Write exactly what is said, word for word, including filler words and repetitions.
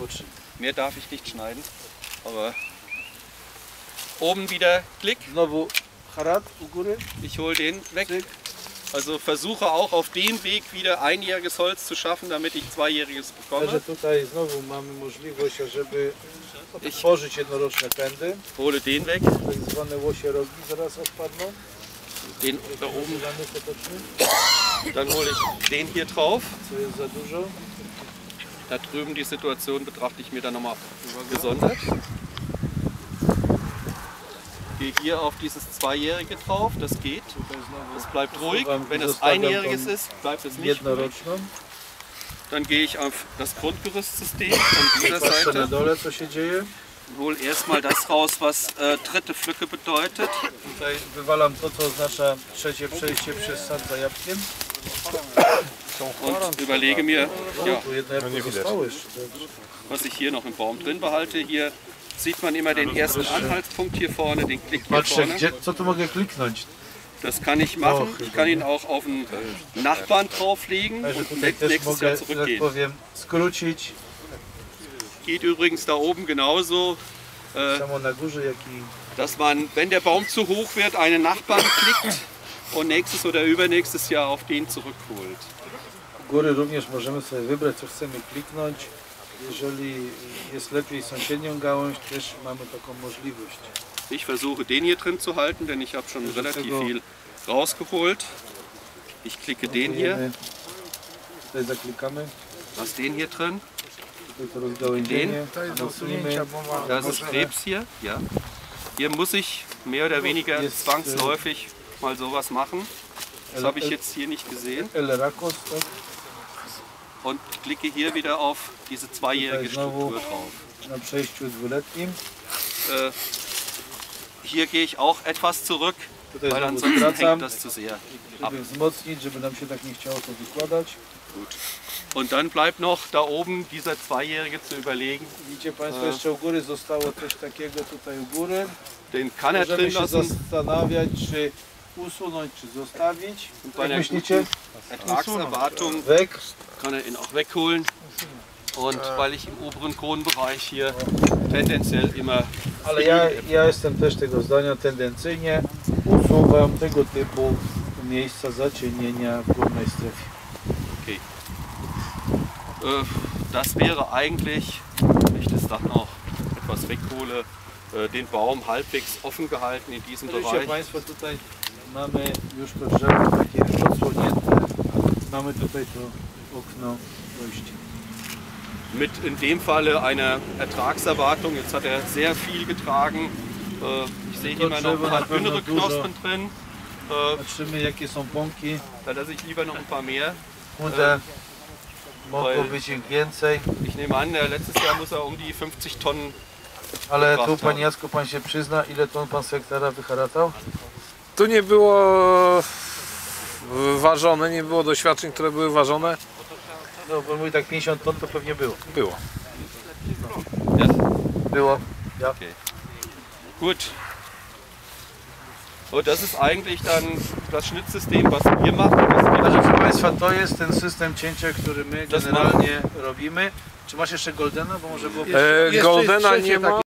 potrzebne. Mehr darf ich nicht schneiden, aber oben wieder Klick. Znowu harat u góry. Ich hole den weg. Cyk. Also versuche auch auf dem Weg wieder einjähriges Holz zu schaffen, damit ich zweijähriges bekomme. Także tutaj znowu mamy możliwość, żeby Ich tworzyć jednoroczne pędy. hole den weg. Tak zwane łosie rogi zaraz odpadną. Den da oben. Dany potoczny, Dann hole ich den hier drauf. co jest za dużo. Da drüben die Situation betrachte ich mir dann nochmal gesondert. Gehe hier auf dieses Zweijährige drauf, das geht. Tutaj znowu Es bleibt ruhig. Wenn es Zostawiam Einjähriges tą ist, bleibt es nicht ruhig. jednoroczną. Dann gehe ich auf das Grundgerüstsystem von dieser Patrzę na Seite. dole, co się dzieje. Hol erstmal das raus, was äh, dritte Pflücke bedeutet. Tutaj wywalam to, co oznacza trzecie przejście przez sad za jabłkiem. Und überlege mir, ja, Tu jedno jabłko zostało jeszcze. was ich hier noch im Baum drin behalte. Hier sieht man immer den ersten Anhaltspunkt hier vorne, den Klick hier Patrzę, vorne. gdzie, co tu mogę kliknąć. Das kann ich machen. Ich kann ihn auch auf einen Nachbarn drauflegen Także und tutaj też nächstes mogę, Jahr że tak zurückgehen. powiem, skrócić. Geht übrigens da oben genauso, äh, Samo na górze, jak i dass man, wenn der Baum zu hoch wird, einen Nachbarn klickt und nächstes oder übernächstes Jahr auf den zurückholt. góry również możemy sobie wybrać, co chcemy kliknąć. Jeżeli jest lepiej sąsiednią gałąź, też mamy taką możliwość. Ich versuche den hier drin zu halten, denn ich habe schon relativ viel rausgeholt. Ich klicke den hier, Tutaj zaklikamy, lass den hier drin. tutaj to rozgałęzienie, mocnimy. Das ist Krebs hier, ja. Hier muss ich mehr oder weniger Jetzt, zwangsläufig mal sowas machen. Das habe ich jetzt hier nicht gesehen. El Rakos, tak? Und klicke hier wieder auf diese zweijährige Struktur drauf. Na przejściu dwuletnim. Äh, hier gehe ich auch etwas zurück, Tutaj weil znowu ansonsten skracam, hängt das zu sehr ab. żeby wzmocnić, żeby nam się tak nie chciało to wykładać. Gut. Und dann bleibt noch da oben dieser Zweijährige zu überlegen. Widzicie Państwo, jeszcze u góry zostało coś takiego tutaj u góry. Den kann er Możemy drin się lassen. zastanawiać, czy usunąć, czy zostawić. Und bei Jak der myślicie? guten Ertragserwartung Weg. kann er ihn auch wegholen. Und weil ich im oberen Kronbereich hier tendenziell immer Ale ja, ja jestem też tego zdania, tendencyjnie usuwam tego typu miejsca zacienienia w górnej strefie. okay. Äh, das wäre eigentlich, wenn ich das dann noch etwas weghole, äh, den Baum halbwegs offen gehalten in diesem Widzicie Bereich. Państwo, tutaj mamy już to drzewo takie odsłonięte. Mamy tutaj to okno dojścia. Mit in dem Falle einer Ertragserwartung. Jetzt hat er sehr viel getragen. Äh, ich sehe hier mal noch ein paar dünnere Knospen drin. Äh, Patrzymy, jakie są pąki. da lasse ich lieber noch ein paar mehr. Chude. Mogło być ich więcej. Ich nehme an, äh, letztes Jahr muss er um die fünfzig Tonnen. Ale tu, Panie Jacku, Pan się przyzna, ile ton Pan z hektara wyharatał? Tu nie było ważone, nie było doświadczeń, które były ważone. No, bo mówi tak pięćdziesiąt ton to pewnie było. Było. Ja? Było. Ja. Okay. Gut. Und das ist eigentlich dann das Schnittsystem, was wir machen. Was wir Ale proszę Państwa, to jest ten system cięcia, który my Das generalnie robimy. Czy masz jeszcze Goldena? Bo może było... E, Goldena nie ma.